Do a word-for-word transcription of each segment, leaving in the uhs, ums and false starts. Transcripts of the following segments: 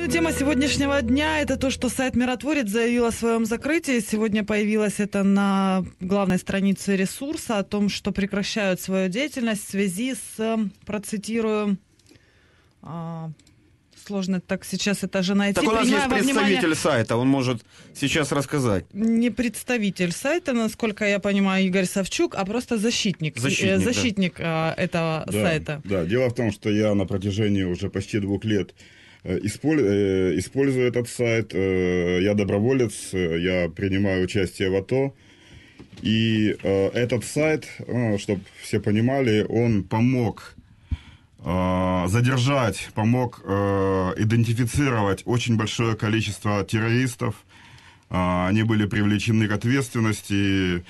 Ну, тема сегодняшнего дня – это то, что сайт «Миротворец» заявил о своем закрытии. Сегодня появилось это на главной странице ресурса о том, что прекращают свою деятельность в связи с, процитирую, а, сложно так сейчас это же найти. Так у нас Принимая есть во представитель внимание... сайта, он может сейчас рассказать. Не представитель сайта, насколько я понимаю, Игорь Савчук, а просто защитник, защитник, защитник да. этого да, сайта. Да, дело в том, что я на протяжении уже почти двух лет использую этот сайт. Я доброволец, я принимаю участие в АТО. И этот сайт, чтобы все понимали, он помог задержать, помог идентифицировать очень большое количество террористов. Они были привлечены к ответственности.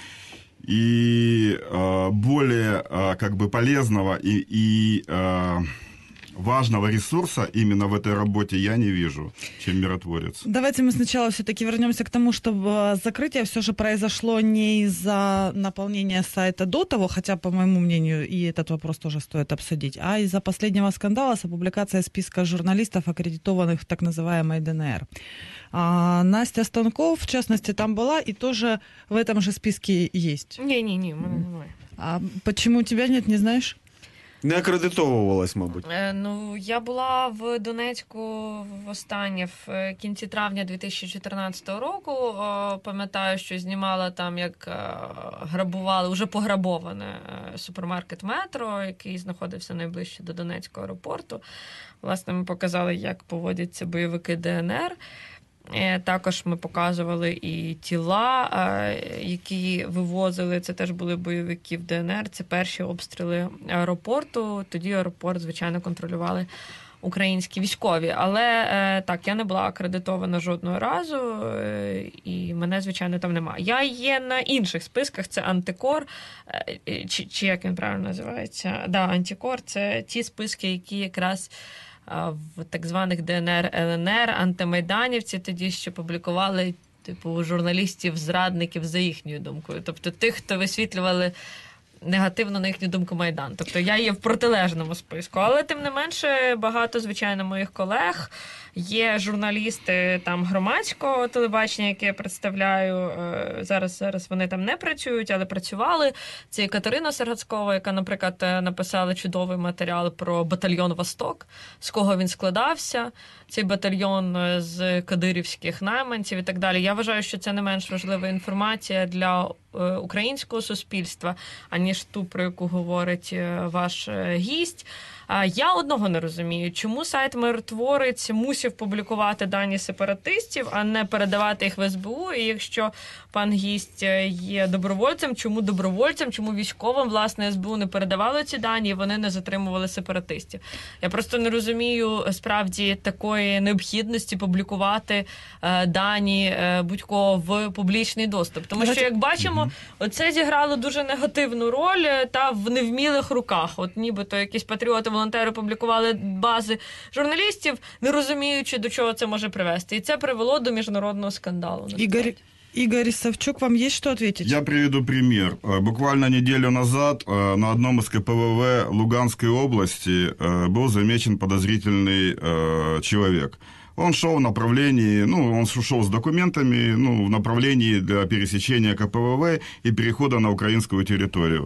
И более как бы полезного и, и важного ресурса именно в этой работе я не вижу, чем «Миротворец». Давайте мы сначала все-таки вернемся к тому, что закрытие все же произошло не из-за наполнения сайта до того, хотя, по моему мнению, и этот вопрос тоже стоит обсудить, а из-за последнего скандала с опубликацией списка журналистов, аккредитованных в так называемой ДНР. А Настя Станков, в частности, там была и тоже в этом же списке есть. Не-не-не, мене немає. А почему тебя нет, не знаешь? Не акредитовувалась, мабуть. Е, ну, я була в Донецьку востаннє в кінці травня дві тисячі чотирнадцятого року. О, пам'ятаю, що знімала там, як е, грабували, уже пограбоване е, супермаркет «Метро», який знаходився найближче до Донецького аеропорту. Власне, ми показали, як поводяться бойовики ДНР. Також ми показували і тіла, які вивозили, це теж були бойовики в ДНР, це перші обстріли аеропорту, тоді аеропорт, звичайно, контролювали українські військові. Але так, я не була акредитована жодного разу, і мене, звичайно, там немає. Я є на інших списках, це Антикор, чи, чи як він правильно називається? Да, Антикор, це ті списки, які якраз в так званих ДНР, ЛНР, антимайданівці тоді ще публікували типу журналістів-зрадників за їхньою думкою. Тобто тих, хто висвітлювали негативно на їхню думку Майдан. Тобто я є в протилежному списку. Але тим не менше багато, звичайно, моїх колег є журналісти там громадського телебачення, яке я представляю. Зараз, зараз вони там не працюють, але працювали. Це і Катерина Сергацькова, яка, наприклад, написала чудовий матеріал про батальйон «Восток», з кого він складався. Цей батальйон з кадирівських найманців і так далі. Я вважаю, що це не менш важлива інформація для українського суспільства, аніж ту, про яку говорить ваш гість. Я одного не розумію, чому сайт «Миротворець» мусив публікувати дані сепаратистів, а не передавати їх в ес бе у, і якщо пан гість є добровольцем, чому добровольцям, чому військовим, власне, ес бе у не передавали ці дані, і вони не затримували сепаратистів. Я просто не розумію, справді, такої необхідності публікувати е, дані е, будь-кого в публічний доступ. Тому що, як бачимо, оце зіграло дуже негативну роль та в невмілих руках. От нібито якісь патріоти, волонтери публікували бази журналістів, не розуміючи, до чого це може привести. І це привело до міжнародного скандалу. Игорь, Игорь Савчук, вам есть что ответить? Я приведу пример. Буквально неделю назад на одном из ка пэ вэ вэ Луганской области был замечен подозрительный человек. Он шел в направлении, ну, он шел с документами, ну, в направлении для пересечения ка пэ вэ вэ и перехода на украинскую территорию.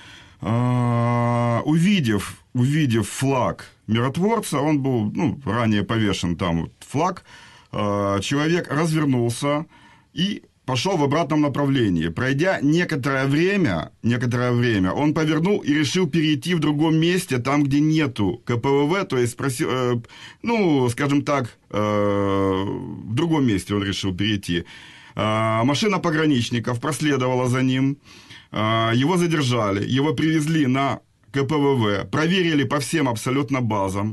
Uh, увидев, увидев флаг миротворца, он был, ну, ранее повешен там флаг, uh, человек развернулся и пошел в обратном направлении. Пройдя некоторое время, некоторое время, он повернул и решил перейти в другом месте, там, где нету ка пэ вэ вэ, то есть спросил, uh, ну, скажем так, uh, в другом месте он решил перейти. Uh, машина пограничников проследовала за ним. Его задержали, его привезли на ка пэ вэ вэ, проверили по всем абсолютно базам.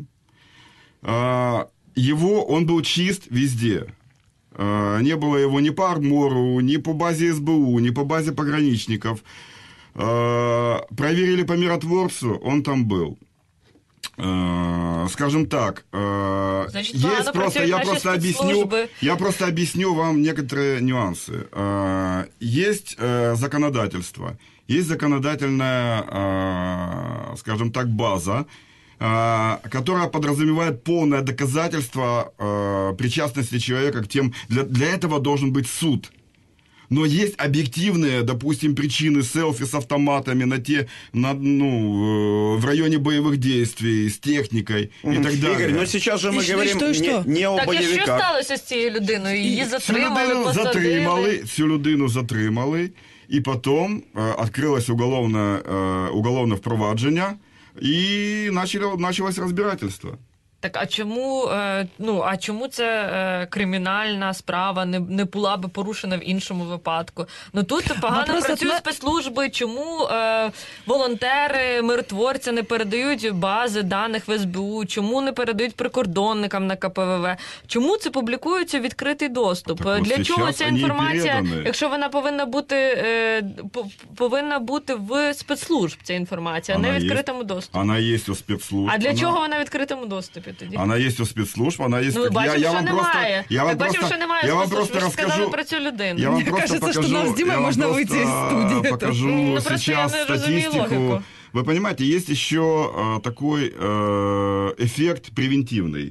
Его, он был чист везде. Не было его ни по Армору, ни по базе эс бэ у, ни по базе пограничников. Проверили по миротворцу, он там был. Скажем так, Значит, есть просто, я просто объясню, я просто объясню вам некоторые нюансы. Есть законодательство, есть законодательная, скажем так, база, которая подразумевает полное доказательство причастности человека к тем... Для, для этого должен быть суд. Но есть объективные, допустим, причины селфи с автоматами на те, на, ну, в районе боевых действий, с техникой и так далее. Игорь, но сейчас же мы И говорим что, что? не, не о Так і боевиках. що сталося з цією людиною? Її Цю затримали, людину посадили? затримали, цю людину затримали, і потім э, відкрилось уголовне, э, уголовне впровадження, і начало, началось розбирательство. Так, а чому, е, ну, а чому це е, кримінальна справа не, не була би порушена в іншому випадку? Ну тут погано Вопрос працюють отме- спецслужби, чому е, волонтери, миротворці не передають бази даних в ес бе у, чому не передають прикордонникам на ка пе ве ве, чому це публікується в відкритий доступ? Так Для ось чого зараз ця вони інформація, передані. якщо вона повинна бути, е, по- повинна бути в спецслужб, ця інформація, а не Вона в є. відкритому доступі? Она есть у спецслужб. А для она, чого вона в відкритому доступі тоді? Она есть у спецслужб, она есть... Ну, бачимо, що вам немає. я вам Так бачимо, просто, що немає я вам спецслужб. просто Ви ж сказали расскажу... про цю людину. Я вам Мне просто кажется, что покажу, нам с Димой я вам можно просто выйти из студии. покажу Ну, просто сейчас я не разумею статистику. логику. Вы понимаете, есть еще э, такой э, эффект превентивный.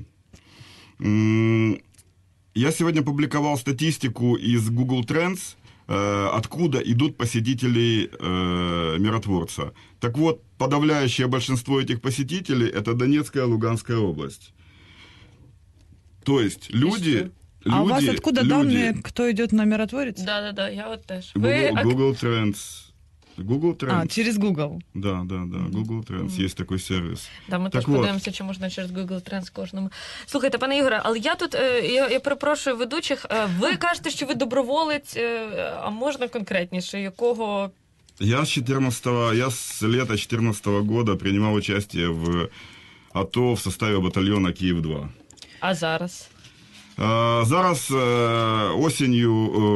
М, Я сегодня публиковал статистику из Google Trends, э, откуда идут посетители э, миротворца. Так вот, подавляющее большинство этих посетителей – это Донецкая и Луганская область. То есть люди... А люди, у вас откуда люди, данные, кто идет на миротворец? Да, да, да, я от теж. Ви Google, ак- Google Trends. Google Trends. А, через Google. Да, да, да. Google Trends. Есть такой сервис. Да, ми Так теж от. подивимося, чи можна через Google Trends кожному. Слухайте, пане Ігоре, але я тут, е, я, я перепрошую ведучих, е, ви кажете, що ви доброволець, е, а можна конкретніше, якого... Я с четырнадцатого, я с лета четырнадцатого года принимал участие в АТО в составе батальона Киев два. А зараз? А, Зараз э, осенью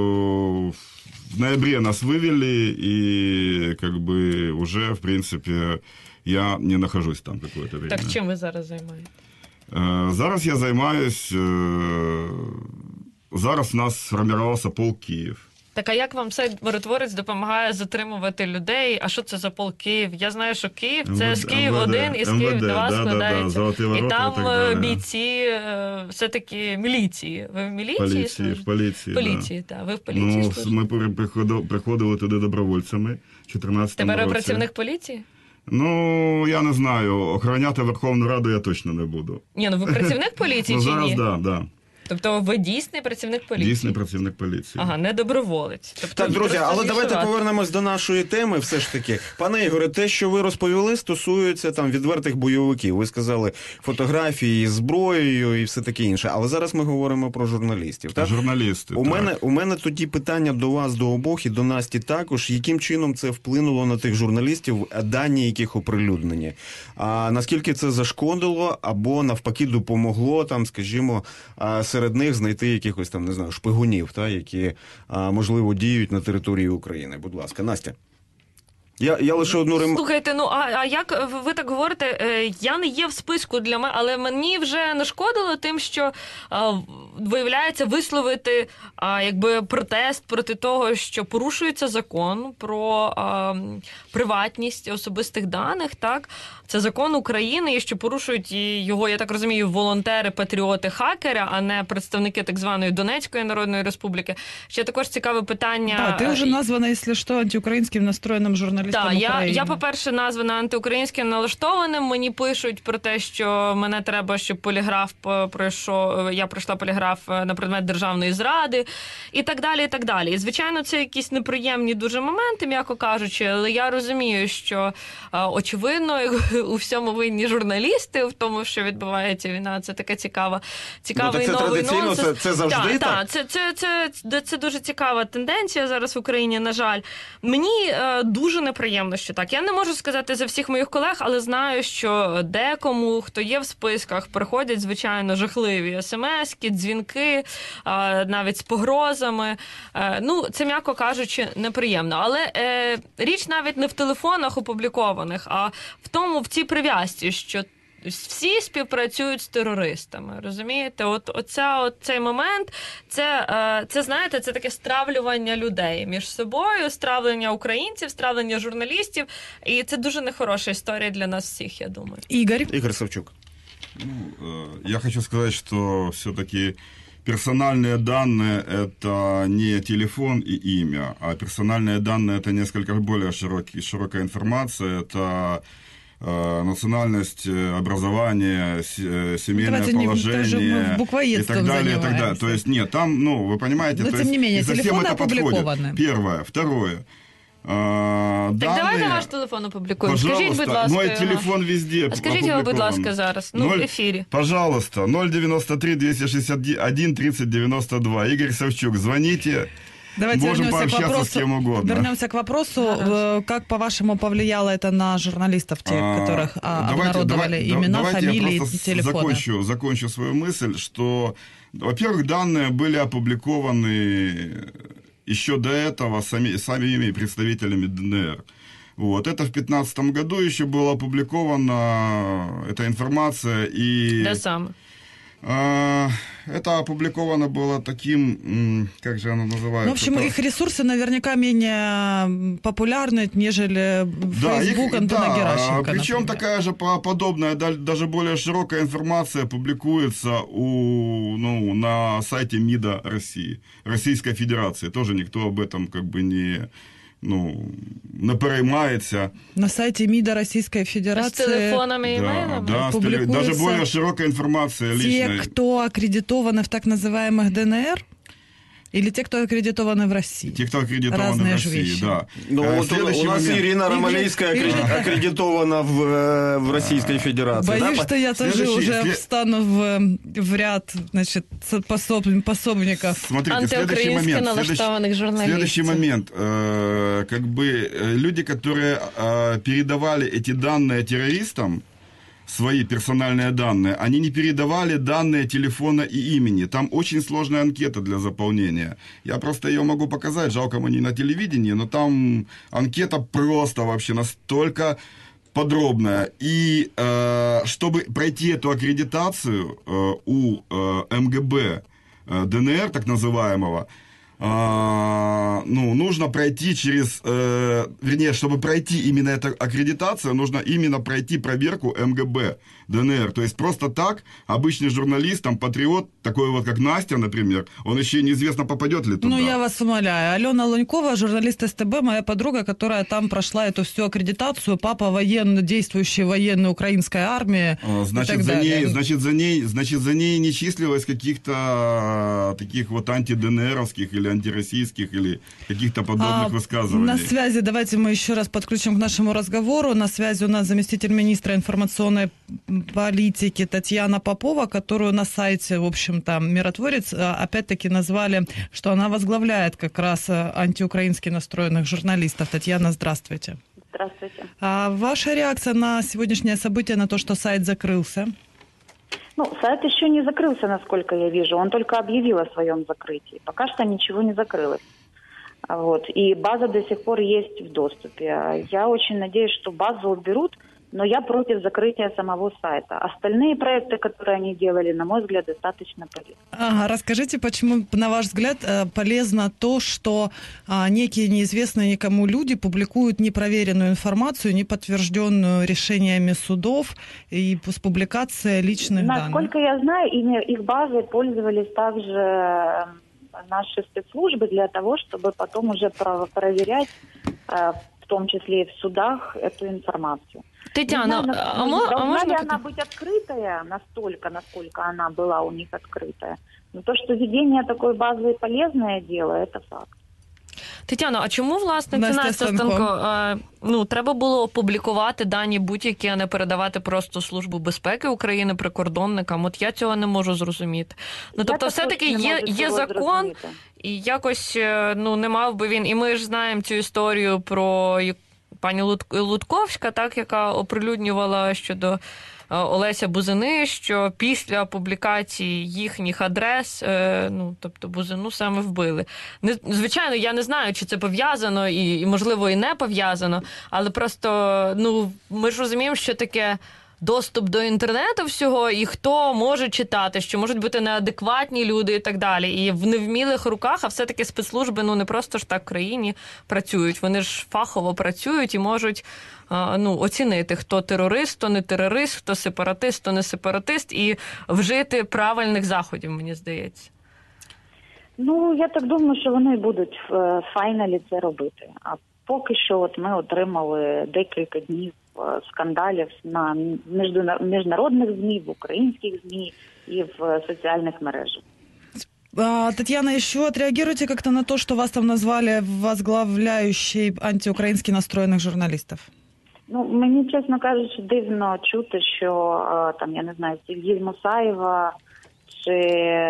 э, в ноябре нас вывели, и как бы уже, в принципе, я не нахожусь там какое-то время. Так чим ви зараз займаєтесь? Е, Зараз я займаюсь. е, Зараз в нас сформувався полк Київ. Так, а як вам цей миротворець допомагає затримувати людей? А що це за полк Київ? Я знаю, що Київ це ем ве де, з Київ один і з ем ве Київ де, два да, да, да, складається. Золоті І ворота там і так е, далі. бійці е, все-таки міліції. Ви в міліції Поліції, в служите? поліції, Поліції, так. Ви в поліції Ну, служите? ми при- приходили, приходили туди добровольцями в чотирнадцятому Тепер ви році. працівник поліції? Ну, я не знаю, охороняти Верховну Раду я точно не буду. Ні, ну ви працівник поліції Ну, чи зараз, ні? да, да. Тобто ви дійсний працівник поліції? Дійсний працівник поліції. Ага, не доброволець. Тобто, Так, друзі, просто але давайте з'ясувати. повернемось до нашої теми. Все ж таки, пане Ігоре, те, що ви розповіли, стосується там відвертих бойовиків. Ви сказали фотографії з зброєю і все таке інше. Але зараз ми говоримо про журналістів. Так? Журналісти. У так. мене, у мене тоді питання до вас, до обох і до Насті також. Яким чином це вплинуло на тих журналістів, дані яких оприлюднені? А наскільки це зашкодило або навпаки допомогло, там, скажімо, а, серед них знайти якихось там, не знаю, шпигунів, та, які, а, можливо, діють на території України? Будь ласка, Настя. Я, я лише одну рем... Слухайте, ну а, а як ви так говорите, е, я не є в списку для мене, але мені вже нашкодило тим, що а, виявляється висловити а, якби протест проти того, що порушується закон про а, приватність особистих даних. Так, це закон України, і що порушують і його, я так розумію, волонтери, патріоти, хакери, а не представники так званої Донецької Народної Республіки. Ще також цікаве питання. Да, ты уже названа, если что, антиукраинским настроенным журналистом Так, я, Украины. я, по-перше, названа антиукраїнським налаштованим. Мені пишуть про те, що мене треба, щоб поліграф пройшов, я пройшла поліграф на предмет державної зради і так далі, і так далі. І, звичайно, це якісь неприємні дуже моменти, м'яко кажучи, але я розумію, що, очевидно, у всьому винні журналісти, в тому, що відбувається війна, це таке цікава, цікавий Ну, так це новий традиційно, нонсенс. це- це завжди так? Так, це, це, це, це, це дуже цікава тенденція зараз в Україні, на жаль. Мені е, дуже неприємно, що так. Я не можу сказати за всіх моїх колег, але знаю, що декому, хто є в списках, приходять, звичайно, жахливі смски, дзвінки, е, навіть з погрозами. Е, ну, це, м'яко кажучи, неприємно. Але е, річ навіть не в телефонах опублікованих, а в тому, в цій прив'язці, що всі співпрацюють з терористами, розумієте? От оця, от цей момент, це, це, знаєте, це таке стравлювання людей між собою, стравлення українців, стравлення журналістів, і це дуже нехороша історія для нас всіх, я думаю. Ігор? Ігор Савчук. Ну, я хочу сказать, что все-таки персональные данные – это не телефон и имя, а персональные данные – это несколько более широкий, широкая информация, это э, национальность, образование, семейное Давайте положение не, и так далее, и так далее. То есть нет, там, ну, вы понимаете, но, то тем есть, не менее, не совсем это подходит. Первое. Второе. Так данные... давайте ваш телефон опублікуємо. Пожалуйста, скажіть, будь ласка, мой телефон везде. А скажіть його, будь ласка, зараз, ну, в ефірі. Пожалуйста, ноль девяносто три двести шестьдесят один тридцать девяносто два. Игорь Савчук, звоните. Давайте можем вернемся к вопросу, с кем угодно. Вернемся к вопросу, Хорошо. Как, по-вашему, повлияло это на журналистов, тех, которых а, давайте, обнародовали давайте, имена, давайте фамилии я и телефоны? Закончу, закончу свою мысль, что, во-первых, данные были опубликованы еще до этого сами, самими представителями ДНР. Вот. Это в две тысячи пятнадцатом году еще была опубликована эта информация. И, да сам. э, это опубликовано было таким, как же оно называется? Ну, в общем, это... их ресурсы наверняка менее популярны, нежели да, Facebook их, Антона да, Геращенко, причем например. такая же подобная, даже более широкая информация публикуется у, ну, на сайте МИДа России, Российской Федерации. Тоже никто об этом как бы не... ну, не переймається. На сайте МИДа Российской Федерации... С телефонами и имейлами? Да, да, даже более широкая информация личная. Те, кто аккредитованы в так называемых ДНР? Или те, кто аккредитованы в России? Те, кто аккредитованы Разные в России, вещи. да. Ну, э, вот у нас момент... Ирина Ромалейская Или... аккредитована в, в Российской Федерации. Боюсь, да? что я тоже уже след... встану в, в ряд, значит, пособ... пособников. Смотрите, следующий момент. Налаштованных журналистов. Следующий момент. Э, как бы люди, которые э, передавали эти данные террористам, свои персональные данные, они не передавали данные телефона и имени. Там очень сложная анкета для заполнения. Я просто ее могу показать, жалко, мы не на телевидении, но там анкета просто вообще настолько подробная. И э, чтобы пройти эту аккредитацию э, у э, МГБ э, ДНР, так называемого, А, ну, нужно пройти через, э, вернее, чтобы пройти именно эту аккредитацию, нужно именно пройти проверку МГБ ДНР. То есть просто так обычный журналист, там, патриот, такой вот, как Настя, например, он еще неизвестно, попадет ли туда. Ну, я вас умоляю. Алена Лунькова, журналист СТБ, моя подруга, которая там прошла эту всю аккредитацию, папа военный, действующий военный украинской армии. А, значит, и так за далее. ней, значит, за ней, значит, за ней не числилось каких-то таких вот анти-ДНРовских или антироссийских или каких-то подобных а, высказываний. На связи, давайте мы еще раз подключим к нашему разговору. На связи у нас заместитель министра информационной политики Татьяна Попова, которую на сайте, в общем-то, «Миротворец» опять-таки назвали, что она возглавляет как раз антиукраински настроенных журналистов. Татьяна, здравствуйте. Здравствуйте. А ваша реакция на сегодняшнее событие, на то, что сайт закрылся? Ну, сайт еще не закрылся, насколько я вижу. Он только объявил о своем закрытии. Пока что ничего не закрылось. Вот. И база до сих пор есть в доступе. Я очень надеюсь, что базу уберут, но я против закрытия самого сайта. Остальные проекты, которые они делали, на мой взгляд, достаточно полезны. Ага, расскажите, почему, на ваш взгляд, полезно то, что некие неизвестные никому люди публикуют непроверенную информацию, не подтвержденную решениями судов и с публикацией личных Насколько данных? Насколько я знаю, ими, их базой пользовались также наши спецслужбы для того, чтобы потом уже проверять, в том числе и в судах, эту информацию. Тетяна, знаю, а, мо, должна а можно... ли она быть открытая настолько, насколько она была у них открытая? Но то, что ведение такой базы полезное дело, это факт. Тетяно, а чому, власне, це Настя Настя Станко? Станко? Ну, треба було опублікувати дані будь-які, а не передавати просто Службу безпеки України прикордонникам. От я цього не можу зрозуміти. Ну, тобто, все-таки є, є закон, і якось, ну, не мав би він... І ми ж знаємо цю історію про пані Лутковська, так, яка оприлюднювала щодо Олеся Бузини, що після публікації їхніх адрес, ну, тобто Бузину саме вбили. Не, звичайно, я не знаю, чи це пов'язано, і, і, можливо, і не пов'язано, але просто, ну, ми ж розуміємо, що таке доступ до інтернету всього, і хто може читати, що можуть бути неадекватні люди і так далі. І в невмілих руках, а все-таки спецслужби, ну, не просто ж так в країні працюють, вони ж фахово працюють і можуть ну, оцінити, хто терорист, хто не терорист, хто сепаратист, хто не сепаратист, і вжити правильних заходів, мені здається. Ну, я так думаю, що вони будуть в файналі це робити. А поки що от ми отримали декілька днів скандалів на міжнародних ЗМІ, в українських ЗМІ і в соціальних мережах. Татьяна, еще отреагируйте как-то на то, что вас там назвали возглавляющей антиукраински настроенных журналистов. Ну, мені, чесно кажучи, дивно чути, що там, я не знаю, Сергій Мусаєва чи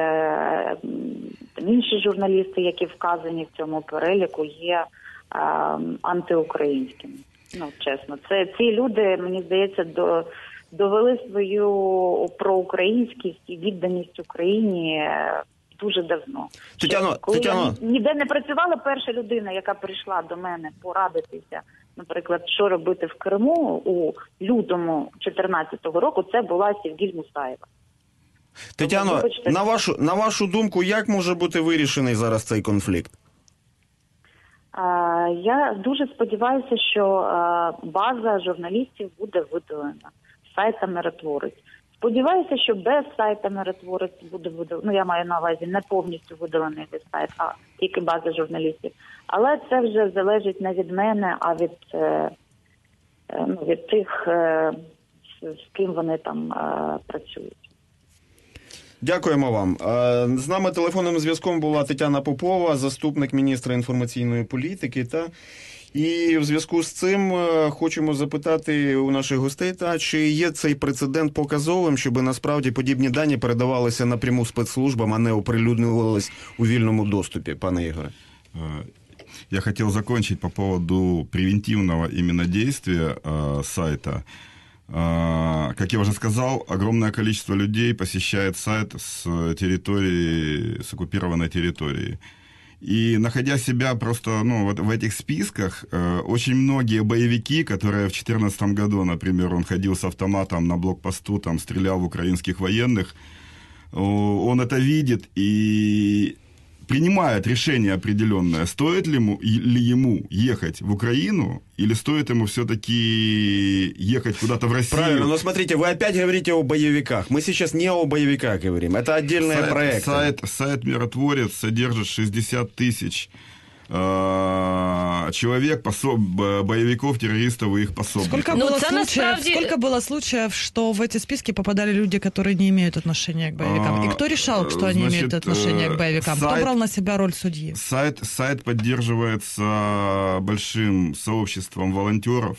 там, інші журналісти, які вказані в цьому переліку, є а, антиукраїнськими. Ну, чесно, це ці люди, мені здається, до, довели свою проукраїнськість і відданість Україні дуже давно. Тетяно, коли Тетяно. я ніде не працювала, перша людина, яка прийшла до мене порадитися, наприклад, що робити в Криму у лютому чотирнадцятого року, це була Севгіль Мусаєва. Тетяно, Вибачте. на вашу, на вашу думку, як може бути вирішений зараз цей конфлікт? А, я дуже сподіваюся, що а, база журналістів буде видалена з сайта «Миротворець». Сподіваюся, що без сайта «Миротворець» буде видалено, ну я маю на увазі не повністю видалений весь сайт, а тільки база журналістів. Але це вже залежить не від мене, а від, е, ну, від тих, е, з, з ким вони там е, працюють. Дякуємо вам. З нами телефонним зв'язком була Тетяна Попова, заступник міністра інформаційної політики. Та і в зв'язку з цим хочемо запитати у наших гостей, та чи є цей прецедент показовим, щоб насправді подібні дані передавалися напряму спецслужбам, а не оприлюднювалися у вільному доступі, пане Ігоре? Я хотел закончить по поводу превентивного именно действия э, сайта. Э, как я уже сказал, огромное количество людей посещает сайт с территории, с оккупированной территории. И находя себя просто ну, вот в этих списках, э, очень многие боевики, которые в две тысячи четырнадцатом году, например, он ходил с автоматом на блокпосту, там стрелял в украинских военных, э, он это видит и принимает решение определенное, стоит ли ему, ли ему ехать в Украину или стоит ему все-таки ехать куда-то в Россию. Правильно, но смотрите, вы опять говорите о боевиках. Мы сейчас не о боевиках говорим, это отдельный сайт, проект. Сайт, сайт «Миротворец» содержит шестьдесят тысяч э, человек, пособ, боевиков, террористов и их пособников. Сколько, Ну, было це случаев, насправді- сколько было случаев, что в эти списки попадали люди, которые не имеют отношения к боевикам? А, И кто решал, что они значит, имеют отношение к боевикам? Кто сайт- брал на себя роль судьи? Сайт, сайт поддерживается большим сообществом волонтеров.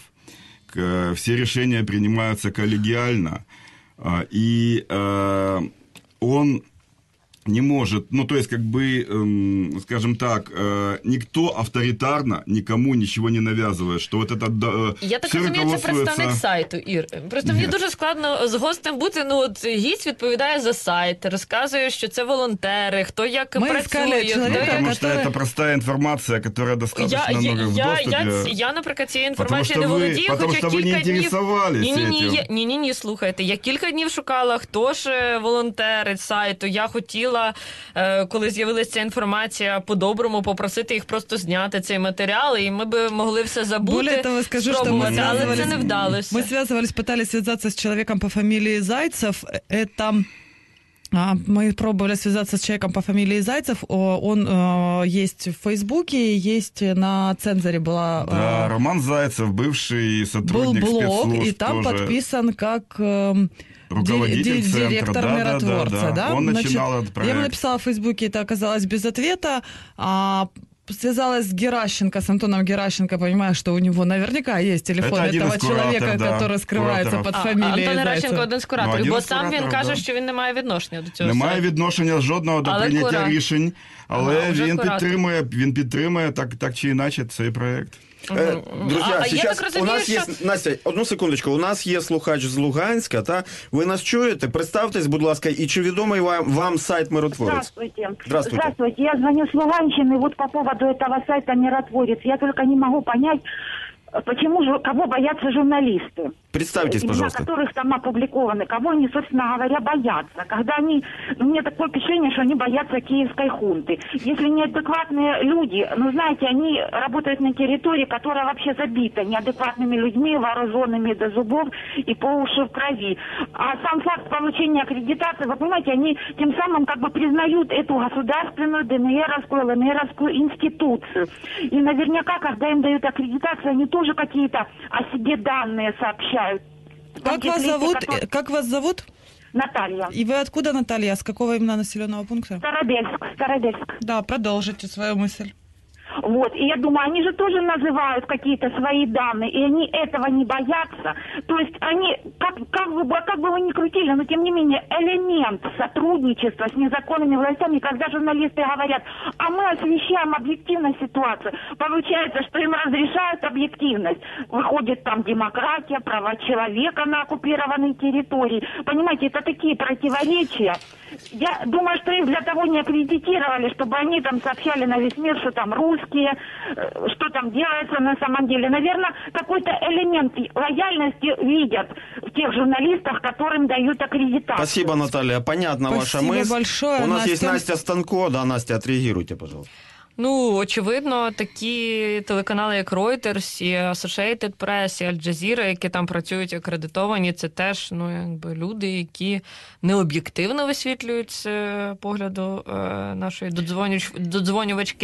К- Все решения принимаются коллегиально. А, И э, он не может, ну, то есть, как бы, эм, скажем так, э, никто авторитарно никому ничего не навязывает, что вот это... э, Я так всё розумію, це руководствуется- представник сайту, Ір. Просто мені дуже складно з гостем бути. Ну, от гість відповідає за сайт, розказує, що це волонтери, хто як Ми працює. искали хто чоловіка, як... Потому что который- это простая информация, которая достаточно Я, я, много в я, доступе. я, я, наприклад, цією Потому інформацією что не вы- володію, потому хоча что вы не кілька днів... интересовались Ні, ні, ні, этим. я, ні, ні, ні, слухайте, я кілька днів шукала, хто ж е, волонтери сайту. Я хотіла, е, коли з'явилася ця інформація, по-доброму попросити їх просто зняти цей матеріал, і ми б могли все забути, Более того, скажу, что мы спробувати, але це связывались, не вдалося. мы связывались, пытались связаться с человеком по фамилии Зайцев. Это... а, Мы пробовали связаться с человеком по фамилии Зайцев. О, Он э, есть в Фейсбуке, есть на Цензоре была... Да, э, Роман Зайцев, бывший был сотрудник блог, спецслужб, и там тоже подписан как... э, руководитель ди- ди- центра. директор Да, да, миротворца, да, да? да. Он Значит, начинал этот я проект. ему написала в Фейсбуке, это оказалось без ответа. А связалась с Геращенко, с Антоном Геращенко, понимаю, что у него наверняка есть телефон Это один этого из кураторов, человека, да, который скрывается кураторов. под А, фамилией Антон Зайцев. Геращенко один з кураторів, Ну, один бо з сам він кураторів, каже, да. що він не має відношення до цього Немає сайту. відношення жодного до Але прийняття кура. рішень, але Ага, вже він куратор. підтримує, він підтримує так, так чи іначе цей проект. Э, Друзья, А- а я сейчас так у розумію, нас що- є, Настя, одну секундочку, у нас є слухач з Луганська, та? Ви нас чуєте? Представтесь, будь ласка, і чи відомий вам, вам сайт «Миротворець»? Здравствуйте. Здравствуйте. Здравствуйте. Я звоню с Луганщины вот по поводу этого сайта «Миротворец». Я только не могу понять, почему же, кого боятся журналисты. Представьтесь, имена пожалуйста. которых там опубликованы, кого они, собственно говоря, боятся. Когда они, ну, мне такое впечатление, что они боятся киевской хунты. Если неадекватные люди, ну, знаете, они работают на территории, которая вообще забита неадекватными людьми, вооруженными до зубов и по уши в крови. А сам факт получения аккредитации, вы понимаете, они тем самым как бы признают эту государственную ДНРовскую, ЛНРовскую институцию. И наверняка, когда им дают аккредитацию, они тоже какие-то о себе данные сообщают. Как вас зовут? Которые... Как вас зовут? Наталья. И вы откуда, Наталья? С какого именно населенного пункта? Старобельск. Старобельск. Да, продолжите свою мысль. Вот, и я думаю, они же тоже называют какие-то свои данные, и они этого не боятся. То есть они, как, как, бы, как бы вы ни крутили, но тем не менее элемент сотрудничества с незаконными властями, когда журналисты говорят, а мы освещаем объективную ситуацию, получается, что им разрешают объективность. Выходит там демократия, права человека на оккупированной территории. Понимаете, это такие противоречия. Я думаю, что их для того не аккредитировали, чтобы они там сообщали на весь мир, что там русские, что там делается на самом деле. Наверное, какой-то элемент лояльности видят в тех журналистах, которым дают аккредитацию. Спасибо, Наталья. Понятна ваша мысль. Спасибо большое. У нас Настя. есть Настя Станко. Да, Настя, отреагируйте, пожалуйста. Ну, очевидно, такі телеканали, як Reuters, і Associated Press, і Al Jazeera, які там працюють акредитовані, це теж, ну, якби люди, які необ'єктивно висвітлюють з погляду е, нашої додзвонювач, додзвонювачки,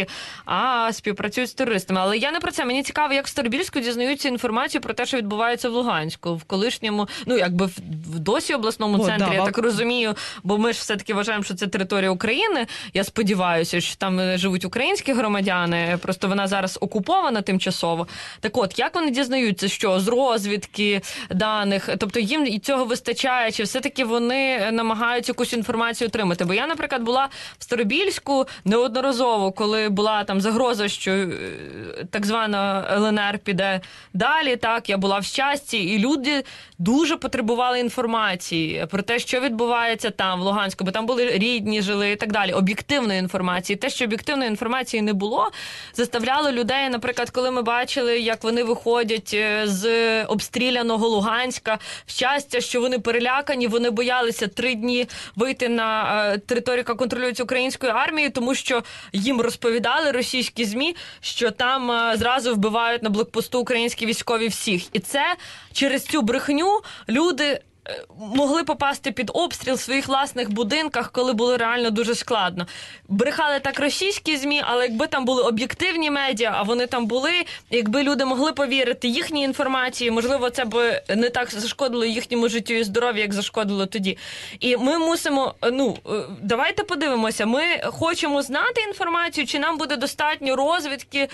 а співпрацюють з терористами. Але я не про це. Мені цікаво, як в Старобільську дізнаються інформацію про те, що відбувається в Луганську, в колишньому, ну, якби в, в досі обласному О, центрі, да, я в... так розумію, бо ми ж все-таки вважаємо, що це територія України. Я сподіваюся, що там живуть українські громадяни, просто вона зараз окупована тимчасово. Так от, як вони дізнаються, що з розвідки даних, тобто їм і цього вистачає, чи все-таки вони намагаються якусь інформацію отримати? Бо я, наприклад, була в Старобільську неодноразово, коли була там загроза, що так звана ЛНР піде далі, так, я була в Щасті, і люди дуже потребували інформації про те, що відбувається там, в Луганську, бо там були рідні, жили і так далі, об'єктивної інформації. Те, що об'єктивної інформації не було, заставляло людей, наприклад, коли ми бачили, як вони виходять з обстріляного Луганська, щастя, що вони перелякані, вони боялися три дні вийти на територію, яка контролюється українською армією, тому що їм розповідали російські ЗМІ, що там зразу вбивають на блокпосту українські військові всіх. І це через цю брехню люди могли попасти під обстріл в своїх власних будинках, коли було реально дуже складно. Брехали так російські ЗМІ, але якби там були об'єктивні медіа, а вони там були, якби люди могли повірити їхній інформації, можливо, це б не так зашкодило їхньому життю і здоров'ю, як зашкодило тоді. І ми мусимо, ну, давайте подивимося, ми хочемо знати інформацію, чи нам буде достатньо розвідки,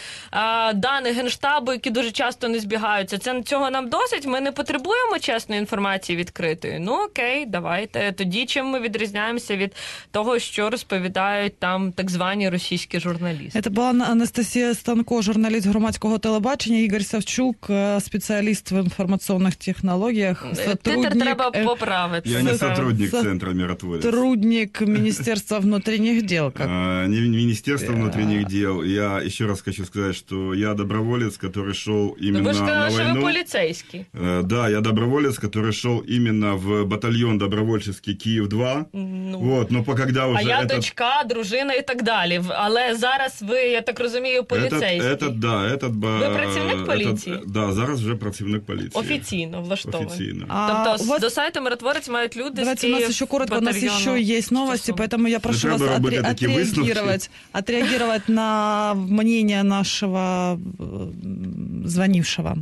даних Генштабу, які дуже часто не збігаються. Це цього нам досить? Ми не потребуємо чесної інформації відкритої. Ну окей, давайте. Тоді чим ми відрізняємося від того, що розповідають там так звані російські журналісти? Це була Анастасія Станко, журналіст громадського телебачення, Ігор Савчук, спеціаліст в інформаційних технологіях. Титр треба поправити. Я не сотрудник Центра Миротворец. Сотрудник Министерства внутренних дел. Как? А, не Министерство внутренних дел. Я еще раз хочу сказать, что я доброволец, который шел именно вы же сказали, на войну. Что вы полицейский. Да, я доброволец, который шел именно в батальон добровольчий Київ-два. Ну, вот, но когда уже а я этот... дочка, дружина і так далі. Але зараз ви, я так розумію, поліцейський. Этот, этот, да, этот, ви працівник поліції? Этот, да, зараз вже працівник поліції. Офіційно влаштований. Офіційно. А тобто вас... до сайту «Миротворець» мають люди Давайте з Київ, у нас еще коротко, у нас еще есть новости, поэтому я прошу вас отре... отреагировать, отреагировать на мнение нашего звонившего.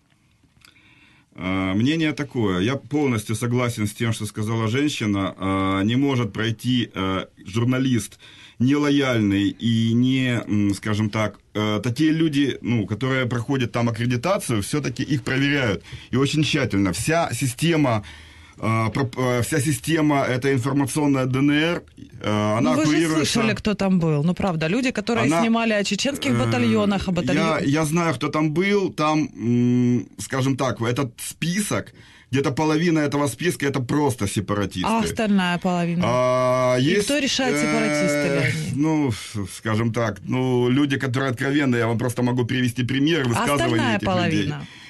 Мнение такое. Я полностью согласен с тем, что сказала женщина. Не может пройти журналист нелояльный и не, скажем так, такие люди, ну, которые проходят там аккредитацию, все-таки их проверяют. И очень тщательно. Вся система вся система, эта информационная ДНР, она ну, вы курируется... же слышали, кто там был. Ну, правда, люди, которые она, снимали о чеченских батальонах, о батальонах. Я, я знаю, кто там был. Там, скажем так, этот список, где-то половина этого списка это просто сепаратисты. А остальная половина? А, И есть, кто решает, сепаратисты ли они? Ну, скажем так, ну, люди, которые откровенные, я вам просто могу привести пример высказывания остальная этих половина? людей.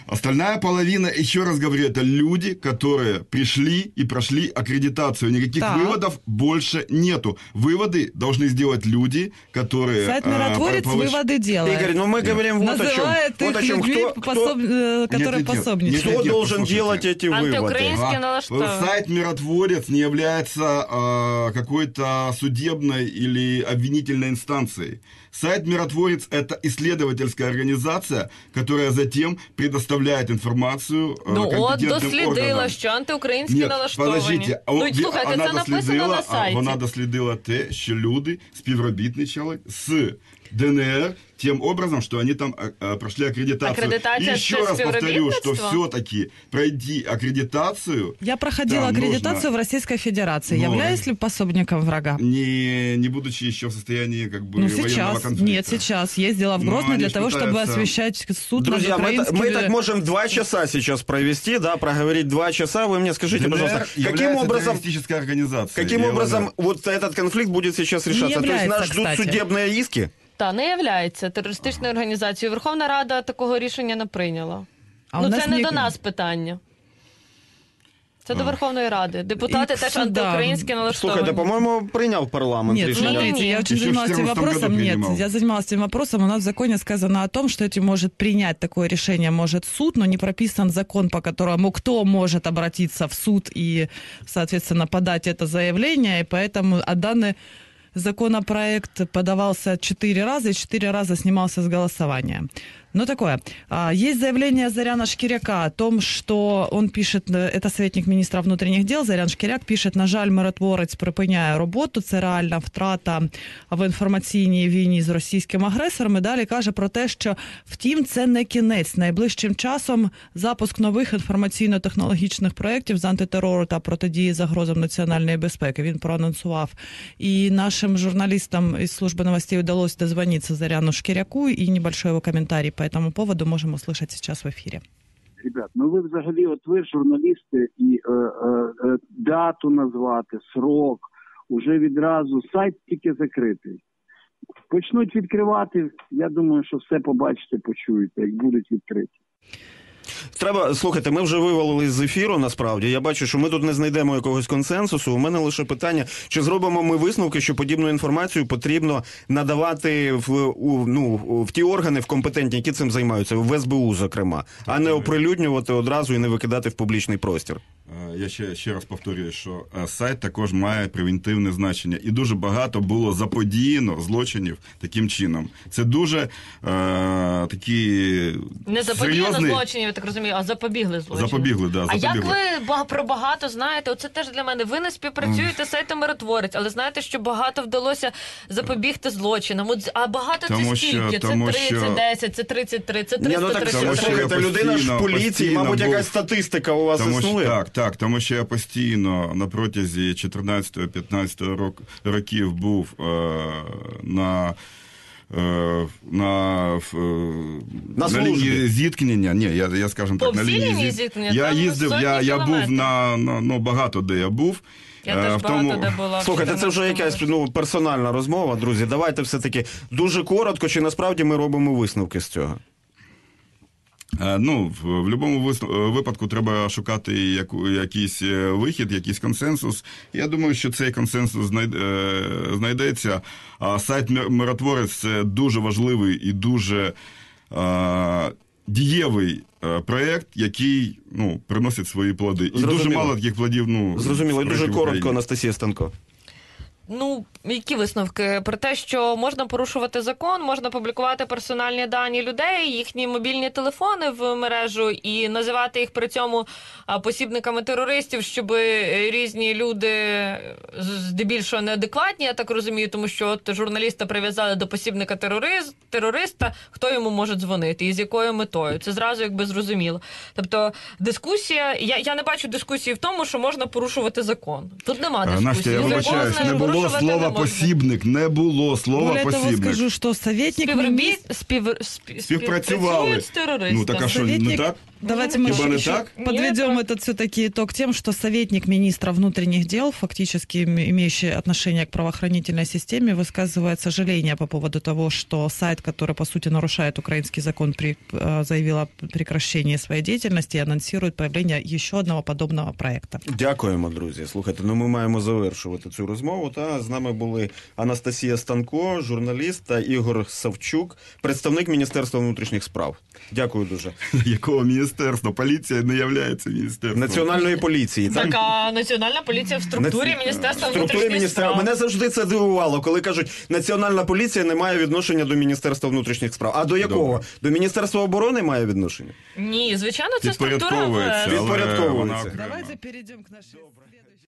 Остальная половина, еще раз говорю, это люди, которые пришли и прошли аккредитацию. Никаких так. выводов больше нету. Выводы должны сделать люди, которые... Сайт «Миротворец» а, получ... выводы делает. Игорь, ну мы Нет. говорим вот о чем. Называет Вот их о чем. людьми, Кто, пособ... кто, которые нет, нет, пособничают. нет. кто нет, должен послушайте. делать эти выводы? Антиукраинский налаштованный. Сайт «Миротворец» не является э, какой-то судебной или обвинительной инстанцией. Сайт «Миротворец» — это исследовательская организация, которая затем предоставляет информацию э, Ну от компетентним дослідила, органам. що антиукраїнські Ні, налаштовані. подождіть, а Ну, ві- слухайте, вона це написано дослідила, на а сайті. вона дослідила те, що люди співробітничали з ДНР тем образом, что они там а, а, прошли аккредитацию. Аккредитация И еще это раз повторю, что співробітництво? все-таки пройти аккредитацию Я проходила там аккредитацию нужно, в Российской Федерации. Но- Являюсь ли пособником врага? не, не будучи еще в состоянии как бы Ну, военного сейчас. конфликта. Нет, сейчас. Ездила в Но Грозный они для ж того, чтобы пытаются- освещать суд Друзья, над мы, украинскими... мы так можем два часа сейчас провести, да, проговорить два часа. Вы мне скажите, ДНР пожалуйста, каким является образом, террористической организацией. каким Я образом говорю. вот этот конфликт будет сейчас решаться? То есть является, нас ждут кстати. судебные иски? Та не являється терористичною організацією. Верховна Рада такого рішення не прийняла. А у ну нас це не ні- до нас питання. Це до Верховної Ради. Депутати І теж суда. антиукраїнські налаштовані. Слушайте, по-моему, принял парламент Нет, решение. смотрите, Нет. я очень Еще в занималась этим четырнадцатом вопросом. году Нет, принимал. я занималась этим вопросом. У нас в законе сказано о том, что этим может принять такое решение может суд, но не прописан закон, по которому кто может обратиться в суд и, соответственно, подать это заявление. И поэтому а данный законопроект подавался четыре раза и четыре раза снимался с голосования. Ну, такое. А, Есть заявление Заряна Шкиряка о том, что он пишет, это советник міністра внутрішніх діл, Зарян Шкиряк пишет, на жаль, миротворець припиняє роботу, це реальна втрата в інформаційній війні з російським агресором. І далі каже про те, що, втім, це не кінець. Найближчим часом запуск нових інформаційно-технологічних проєктів з антитерору та протидії загрозам національної безпеки. Він проанонсував. І нашим журналістам із служби новостей удалось дозвониться Заряну Шкиряку, і небольшой его комментарий по этому поводу можем услышать сейчас в эфире. Ребят, ну ви взагалі, от ви журналісти, і е, е, е, дату назвати, срок, уже відразу сайт тільки закритий. Почнуть відкривати, я думаю, що все побачите, почуєте, як будуть відкриті. Треба, слухайте, ми вже вивалили з ефіру, насправді. Я бачу, що ми тут не знайдемо якогось консенсусу. У мене лише питання, чи зробимо ми висновки, що подібну інформацію потрібно надавати в, у, ну, в ті органи, в компетентні, які цим займаються, в ес бе у, зокрема, а не оприлюднювати одразу і не викидати в публічний простір. Я ще, ще раз повторюю, що сайт також має превентивне значення. І дуже багато було заподіяно злочинів таким чином. Це дуже е, такі Не заподіяно серйозний... злочинів, я так розумію, а запобігли злочинів. Запобігли, да, А запобігли. як ви ба- про багато знаєте? Оце теж для мене. Ви не співпрацюєте з сайтом «Миротворець», але знаєте, що багато вдалося запобігти злочинам. От, а багато Тому це що- скільки? Це тому тридцять, що- десять, це тридцять три, це Ні, ну так, триста Тому тридцять що три. я слухайте, людина ж в постійно- поліції, постійно мабуть, був- якась статистика у вас Тому що, існує. так, так, тому що я постійно на протязі чотирнадцятого-п'ятнадцятого рок, років був е, на е, на, в, е, На на службі. лінії зіткнення. Ні, я, я скажем По так, на всій лінії лінії зіт- зіткнення? Я Там їздив, сотні я, я був кілометрів. на, на ну, багато де я був. Я Е, теж в багато тому- де була. в Слухайте, це вже чотирнадцятому якась році. ну, персональна розмова, друзі. Давайте все-таки дуже коротко, чи насправді ми робимо висновки з цього? Е, Ну, в, в будь-якому вис- випадку треба шукати яку, якийсь е, вихід, якийсь консенсус. Я думаю, що цей консенсус знайд, е, знайдеться. А сайт «Мир- Миротворець» – це дуже важливий і дуже е, дієвий е, проєкт, який ну, приносить свої плоди. І Зрозуміло. дуже мало таких плодів. Ну, Зрозуміло, і дуже проєктів в коротко, Україні. Анастасія Станко. Ну, які висновки? Про те, що можна порушувати закон, можна публікувати персональні дані людей, їхні мобільні телефони в мережу і називати їх при цьому а, посібниками терористів, щоб різні люди, здебільшого неадекватні, я так розумію, тому що от журналіста прив'язали до посібника терорист, терориста, хто йому може дзвонити і з якою метою. Це зразу якби зрозуміло. Тобто дискусія, я, я не бачу дискусії в тому, що можна порушувати закон. Тут нема Е, дискусії. Настя, я Закон вибачаюсь, не було порушувати не слова можна. посібник, не було слова Более того, посібник. скажу, что советник Співробіт... министра... Спів... спів... Співпрацювали. співпрацюють з терористами. Ну, так а що, не Советник так? Давайте мы Хіба не еще так? подведем Нет. этот все-таки итог тем, что советник министра внутренних дел, фактически им- имеющий отношение к правоохранительной системе, высказывает сожаление по поводу того, что сайт, который, по сути, нарушает украинский закон, при, э, заявил о прекращении своей деятельности и анонсирует появление еще одного подобного проекта. Дякуємо, друзі. Слухайте, ну ми маємо завершувати цю розмову. Та з нами були Анастасія Станко, журналіст, та Ігор Савчук, представник Міністерства внутрішніх справ. Дякую дуже. Якого міністерства? Поліція не являється міністерством. Національної поліції, так? Така національна поліція в структурі Наці- Міністерства В структурі внутрішніх міністерства. справ. Мене завжди це дивувало, коли кажуть, Національна поліція не має відношення до Міністерства внутрішніх справ. А до якого? Добре. До Міністерства оборони має відношення? Ні, звичайно, це структура Підпорядковується, ВС. але Підпорядковується. вона окремо. Давайте перейдем к нашей...